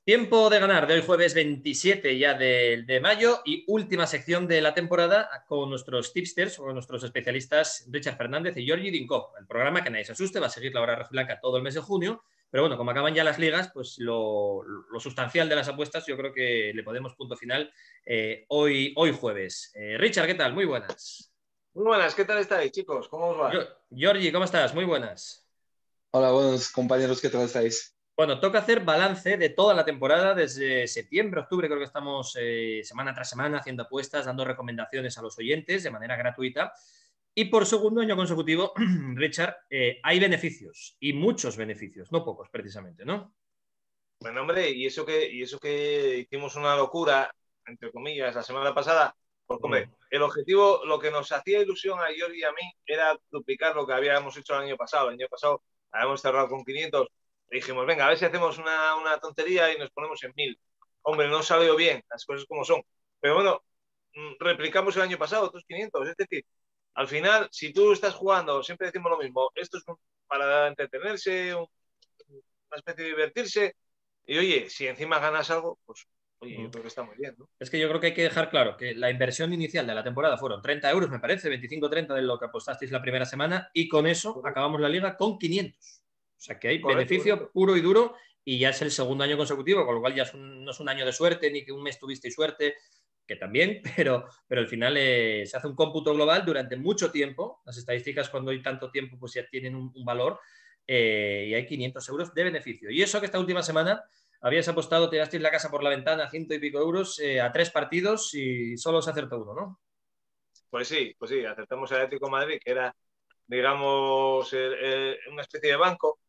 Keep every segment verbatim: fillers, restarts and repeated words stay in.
Tiempo de ganar de hoy jueves veintisiete ya de, de mayo y última sección de la temporada con nuestros tipsters o nuestros especialistas Richard Fernández y Georgi Dinkov. El programa, que nadie se asuste, va a seguir la hora blanca todo el mes de junio, pero bueno, como acaban ya las ligas, pues lo, lo sustancial de las apuestas yo creo que le podemos punto final eh, hoy, hoy jueves. Eh, Richard, ¿qué tal? Muy buenas. Muy buenas, ¿qué tal estáis, chicos? ¿Cómo os va? Yo, Georgi, ¿cómo estás? Muy buenas. Hola, buenos compañeros, ¿qué tal estáis? Bueno, toca hacer balance de toda la temporada desde septiembre, octubre, creo que estamos eh, semana tras semana haciendo apuestas, dando recomendaciones a los oyentes de manera gratuita. Y por segundo año consecutivo, Richard, eh, hay beneficios y muchos beneficios, no pocos precisamente, ¿no? Bueno, hombre, y eso que, y eso que hicimos una locura, entre comillas, la semana pasada, porque, hombre, mm. el objetivo, lo que nos hacía ilusión a Jordi y a mí era duplicar lo que habíamos hecho el año pasado. El año pasado habíamos cerrado con quinientos. Dijimos, venga, a ver si hacemos una, una tontería y nos ponemos en mil. Hombre, no salió bien, las cosas como son. Pero bueno, replicamos el año pasado, otros quinientos. Es decir, al final, si tú estás jugando, siempre decimos lo mismo, esto es para entretenerse, un, una especie de divertirse. Y oye, si encima ganas algo, pues oye, yo creo que está muy bien, ¿no? Es que yo creo que hay que dejar claro que la inversión inicial de la temporada fueron treinta euros, me parece, veinticinco treinta de lo que apostasteis la primera semana, y con eso correcto, acabamos la liga con quinientos. O sea que hay correcto, beneficio correcto, puro y duro, y ya es el segundo año consecutivo, con lo cual ya es un, no es un año de suerte, ni que un mes tuvisteis suerte, que también, pero, pero al final eh, se hace un cómputo global durante mucho tiempo. Las estadísticas, cuando hay tanto tiempo, pues ya tienen un, un valor, eh, y hay quinientos euros de beneficio. Y eso que esta última semana habías apostado, te dasteis la casa por la ventana, ciento y pico euros eh, a tres partidos y solo se acertó uno, ¿no? Pues sí, pues sí, acertamos el Atlético de Madrid, que era, digamos, el, el, una especie de banco,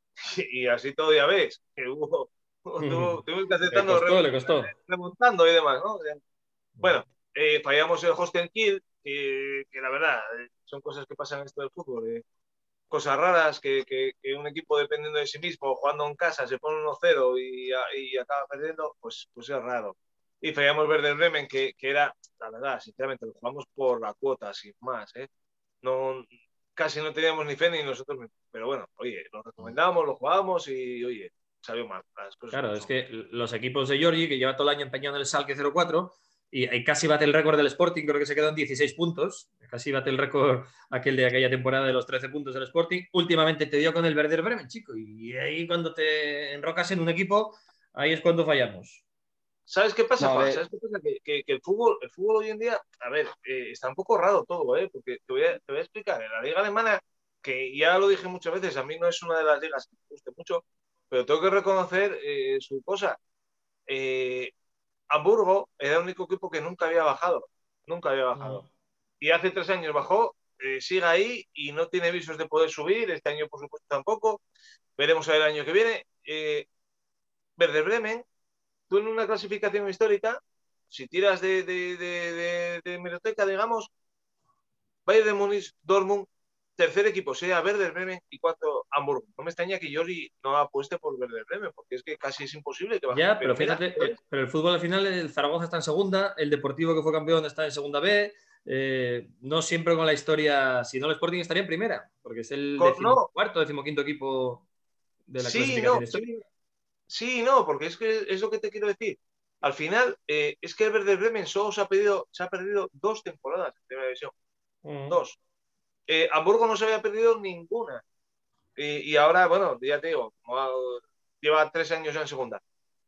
y así todo ya ves, que hubo, tuvimos que acertando, le costó, le costó. remontando y demás, ¿no? Bueno, eh, fallamos el Hostel Kill, que, que la verdad, eh, son cosas que pasan en esto del fútbol, eh. Cosas raras, que, que, que un equipo dependiendo de sí mismo, jugando en casa, se pone uno cero y, y acaba perdiendo, pues, pues es raro. Y fallamos Werder Bremen, que, que era, la verdad, sinceramente, lo jugamos por la cuota, sin más, ¿eh? No, casi no teníamos ni fe ni nosotros mismos. Pero bueno, oye, lo recomendamos, lo jugábamos y, oye, salió mal. Las cosas claro, es son. Que los equipos de Georgi, que lleva todo el año empeñado en el Schalke cero cuatro, y, y casi bate el récord del Sporting, creo que se quedó en dieciséis puntos, casi bate el récord aquel de aquella temporada de los trece puntos del Sporting. Últimamente te dio con el Werder Bremen, chico, y ahí cuando te enrocas en un equipo, ahí es cuando fallamos. ¿Sabes qué pasa, no, Juan? ¿Sabes qué pasa? Que, que, que el, fútbol, el fútbol hoy en día, a ver, eh, está un poco raro todo, ¿eh? Porque te voy, a, te voy a explicar. En la liga alemana, que ya lo dije muchas veces, a mí no es una de las ligas que me guste mucho, pero tengo que reconocer eh, su cosa. Eh, Hamburgo era el único equipo que nunca había bajado, nunca había bajado. Mm. Y hace tres años bajó, eh, sigue ahí y no tiene visos de poder subir. Este año, por supuesto, tampoco. Veremos a ver el año que viene. Eh, Werder Bremen, tú en una clasificación histórica, si tiras de, de, de, de, de hemeroteca, digamos, Bayern de Múnich, Dortmund, tercer equipo sea Werder Bremen y cuarto Hamburgo. No me extraña que Jordi no apueste por Werder Bremen, porque es que casi es imposible que baje. Ya, pero, pero fíjate, mira, eh, pero el fútbol al final, el Zaragoza está en segunda, el Deportivo, que fue campeón, está en segunda B. Eh, no siempre con la historia, si no el Sporting estaría en primera, porque es el decimocuarto, decimoquinto equipo de la sí, clasificación no, histórica. Sí, sí, no, porque es que es lo que te quiero decir. Al final, eh, es que el Werder Bremen solo se ha, pedido, se ha perdido dos temporadas en primera división. Uh-huh. Dos. Eh, Hamburgo no se había perdido ninguna. Y, y ahora, bueno, ya te digo, lleva tres años ya en segunda.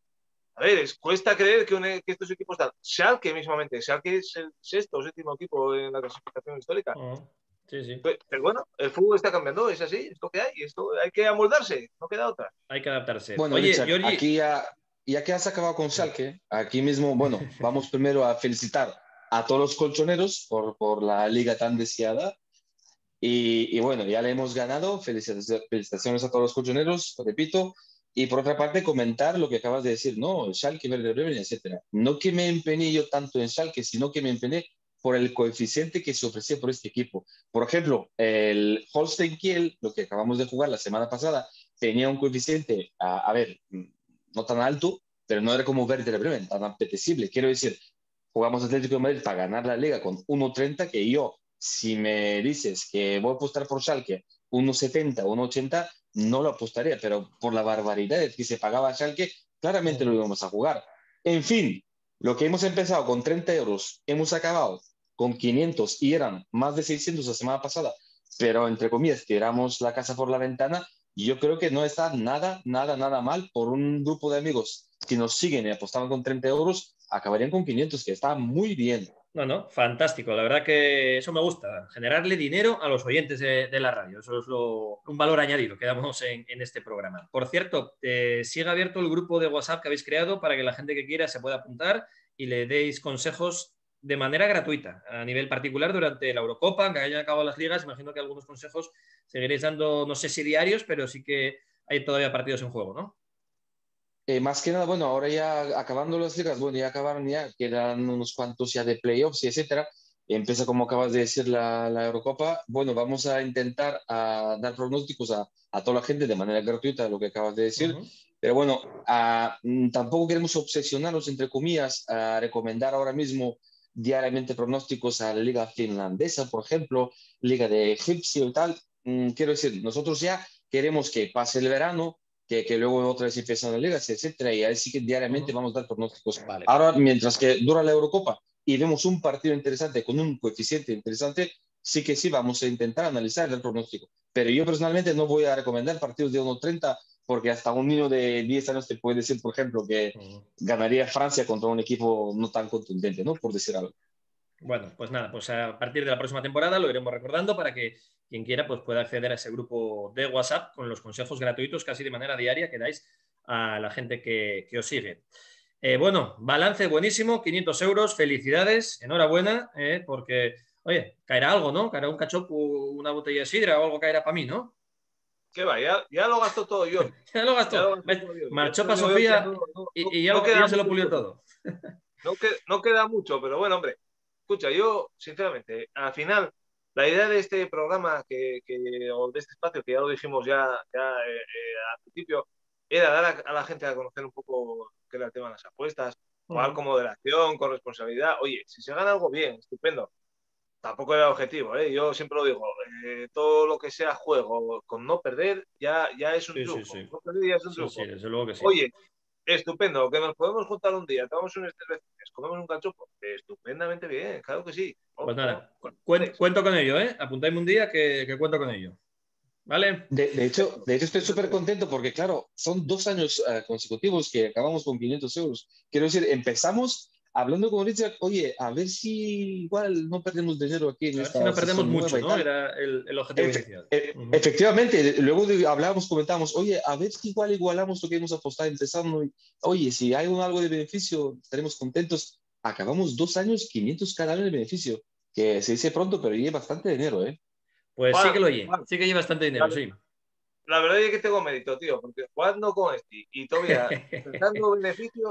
A ver, es, cuesta creer que, un, que estos equipos están. Schalke mismamente, Schalke es el sexto o séptimo equipo en la clasificación histórica. Uh-huh. Sí, sí. Pero, pero bueno, el fútbol está cambiando, es así, es lo que hay, esto hay que amoldarse, no queda otra. Hay que adaptarse. Bueno, Oye, Richard, Georgi... aquí ya, ya que has acabado con Schalke, aquí mismo, bueno, vamos primero a felicitar a todos los colchoneros por, por la liga tan deseada. Y, y bueno, ya le hemos ganado. Felicitaciones, felicitaciones a todos los colchoneros, repito. Y por otra parte, comentar lo que acabas de decir, ¿no? Schalke, Werder Bremen, etcétera. No que me empeñé yo tanto en Schalke, sino que me empeñé por el coeficiente que se ofrecía por este equipo. Por ejemplo, el Holstein Kiel, lo que acabamos de jugar la semana pasada, tenía un coeficiente, a, a ver, no tan alto, pero no era como Werder Bremen, tan apetecible. Quiero decir, jugamos Atlético de Madrid para ganar la liga con uno treinta, que yo, si me dices que voy a apostar por Schalke uno setenta, uno ochenta, no lo apostaría, pero por la barbaridad que se pagaba a Schalke, claramente lo íbamos a jugar. En fin, lo que hemos empezado con treinta euros, hemos acabado con quinientos y eran más de seiscientos la semana pasada, pero entre comillas, tiramos la casa por la ventana. Y yo creo que no está nada, nada, nada mal por un grupo de amigos que nos siguen y apostaban con treinta euros, acabarían con quinientos, que está muy bien. No, no, fantástico. La verdad que eso me gusta, generarle dinero a los oyentes de, de la radio. Eso es lo, un valor añadido que damos en, en este programa. Por cierto, eh, sigue abierto el grupo de WhatsApp que habéis creado para que la gente que quiera se pueda apuntar y le deis consejos de manera gratuita, a nivel particular durante la Eurocopa, aunque hayan acabado las ligas. Imagino que algunos consejos seguiréis dando, no sé si diarios, pero sí que hay todavía partidos en juego, ¿no? Eh, más que nada, bueno, ahora ya acabando las ligas, bueno, ya acabaron ya, quedan unos cuantos ya de playoffs y etcétera. Empieza, como acabas de decir, la, la Eurocopa. Bueno, vamos a intentar a dar pronósticos a, a toda la gente de manera gratuita, lo que acabas de decir. Uh-huh. Pero bueno, a, tampoco queremos obsesionarnos, entre comillas, a recomendar ahora mismo diariamente pronósticos a la Liga Finlandesa, por ejemplo, Liga de Egipcio y tal. Mm, quiero decir, nosotros ya queremos que pase el verano, Que, que luego otra vez empiezan las ligas, etcétera, y ahí sí que diariamente uh-huh. vamos a dar pronósticos. Vale. Ahora, mientras que dura la Eurocopa y vemos un partido interesante con un coeficiente interesante, sí que sí vamos a intentar analizar el pronóstico. Pero yo personalmente no voy a recomendar partidos de uno treinta porque hasta un niño de diez años te puede decir, por ejemplo, que uh-huh. ganaría Francia contra un equipo no tan contundente, ¿no? Por decir algo. Bueno, pues nada, pues a partir de la próxima temporada lo iremos recordando para que quien quiera pues pueda acceder a ese grupo de WhatsApp con los consejos gratuitos casi de manera diaria que dais a la gente que, que os sigue. Eh, bueno, balance buenísimo, quinientos euros, felicidades, enhorabuena, eh, porque, oye, caerá algo, ¿no? Caerá un cachopo, una botella de sidra o algo caerá para mí, ¿no? ¿Qué va? Ya, ya lo gastó todo yo. ya lo gastó. Ya lo gastó todo yo. Marchó para Sofía no, no, y, y, ya, no y ya se lo pulió todo. no, que, no queda mucho, pero bueno, hombre. Escucha, yo, sinceramente, al final, la idea de este programa que, que, o de este espacio, que ya lo dijimos ya, ya eh, eh, al principio, era dar a, a la gente a conocer un poco qué era el tema de las apuestas, jugar uh-huh. con moderación, con responsabilidad. Oye, si se gana algo bien, estupendo. Tampoco era el objetivo, ¿eh? Yo siempre lo digo, eh, todo lo que sea juego con no perder ya, ya es un sí, triunfo. Sí, sí. No perder ya es un sí, triunfo. Sí, desde luego que sí. Oye, estupendo, que nos podemos juntar un día, tomamos unas cervezas, comemos un cachopo, estupendamente bien, claro que sí. Pues nada, cuento, cuento con ello, ¿eh? Apuntáis un día que, que cuento con ello. ¿Vale? De, de, hecho, de hecho, estoy súper contento porque, claro, son dos años uh, consecutivos que acabamos con quinientos euros. Quiero decir, empezamos hablando con Richard, oye, a ver si igual no perdemos dinero aquí en a esta ver si no perdemos mucho, ¿no? Era el, el objetivo Efe, inicial. E uh-huh. Efectivamente, luego de, hablábamos, comentábamos, oye, a ver si igual igualamos lo que hemos apostado empezando. Y, oye, si hay un, algo de beneficio, estaremos contentos. Acabamos dos años, quinientos cada año de beneficio, que se dice pronto, pero lleva bastante dinero, ¿eh? Pues bueno, sí que lo oye, bueno, sí que lleva bastante dinero, la, sí. La verdad es que tengo mérito, tío, porque jugando con este y todavía pensando beneficio...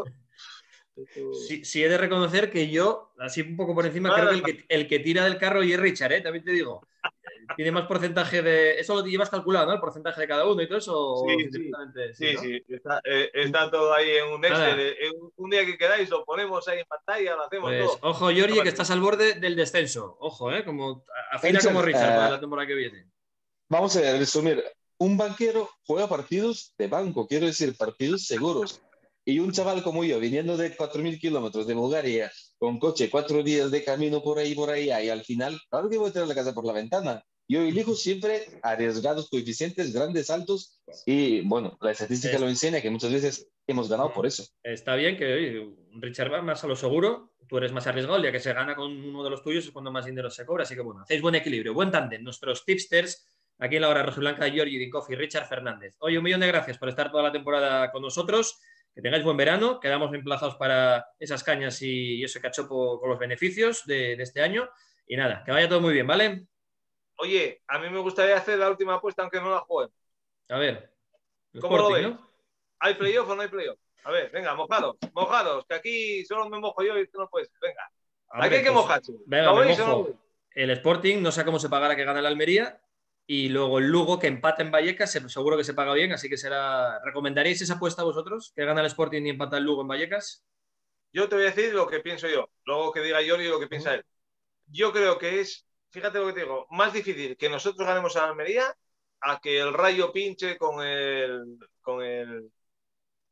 Sí, sí, he de reconocer que yo, así un poco por encima, creo que el, que el que tira del carro y es Richard, ¿eh? También te digo. Tiene más porcentaje de... Eso lo llevas calculado, ¿no? El porcentaje de cada uno y todo eso. Sí, sí, sí, sí, ¿no? sí. Está, eh, está todo ahí en un Excel. En un día que queráis lo ponemos ahí en pantalla, lo hacemos pues, todo. Ojo, Giorgi, que estás al borde del descenso. Ojo, ¿eh? Como, afina Richard, como Richard uh, para la temporada que viene. Vamos a resumir. Un banquero juega partidos de banco, quiero decir, partidos seguros. Y un chaval como yo, viniendo de cuatro mil kilómetros de Bulgaria, con coche, cuatro días de camino por ahí, por ahí, y al final, claro que voy a tirar la casa por la ventana. Yo elijo siempre arriesgados, coeficientes grandes, altos, y bueno, la estadística es... lo enseña que muchas veces hemos ganado por eso. Está bien que oye, Richard va más a lo seguro, tú eres más arriesgado, ya que se gana con uno de los tuyos es cuando más dinero se cobra, así que bueno, hacéis buen equilibrio, buen tándem. Nuestros tipsters, aquí en la hora Rosiblanca, Giorgi Dinkoff y Richard Fernández. Oye, un millón de gracias por estar toda la temporada con nosotros. Que tengáis buen verano, quedamos emplazados para esas cañas y, y ese cachopo con los beneficios de, de este año. Y nada, que vaya todo muy bien, ¿vale? Oye, a mí me gustaría hacer la última apuesta aunque no la jueguen. A ver. ¿Cómo Sporting, lo veis? ¿No? ¿Hay playoff o no hay playoff? A ver, venga, mojados, mojados, que aquí solo me mojo yo y tú no puedes. Venga, aquí hay que pues, mojarse. Venga, ¿Lo veis mojo. o no? El Sporting, no sé cómo se pagará que gane la Almería. Y luego el Lugo, que empata en Vallecas, seguro que se paga bien, así que será... ¿Recomendaríais esa apuesta a vosotros? ¿Que gana el Sporting y empata el Lugo en Vallecas? Yo te voy a decir lo que pienso yo, luego que diga Giorgi lo que piensa uh-huh. él. Yo creo que es, fíjate lo que te digo, más difícil que nosotros ganemos a la Almería a que el Rayo pinche con el... con el... Con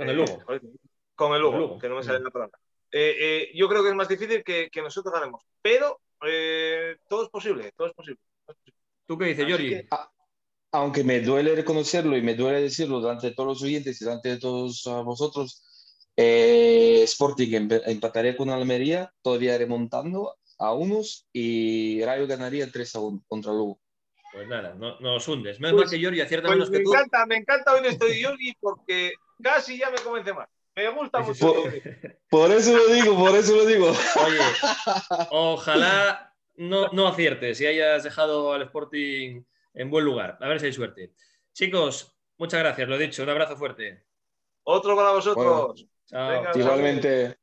Con el Lugo. Eh, con el Lugo, Con el Lugo. que no me sale la palabra. Eh, eh, yo creo que es más difícil que, que nosotros ganemos, pero eh, todo es posible, todo es posible. Todo es posible. ¿Tú qué dices, Giorgi? Que... Aunque me duele reconocerlo y me duele decirlo delante de todos los oyentes y delante de todos uh, vosotros, eh, Sporting empataría con Almería, todavía remontando a unos, y Rayo ganaría tres a uno contra Lugo. Pues nada, no, no os hundes. Menos pues, mal que Giorgi acierta pues menos me que tú. Encanta, me encanta hoy estoy Giorgi porque casi ya me convence más. Me gusta mucho. Por, por eso lo digo, por eso lo digo. Oye, ojalá no, no aciertes y hayas dejado al Sporting en buen lugar. A ver si hay suerte. Chicos, muchas gracias, lo dicho. Un abrazo fuerte. Otro para vosotros. Bueno, Venga, igualmente.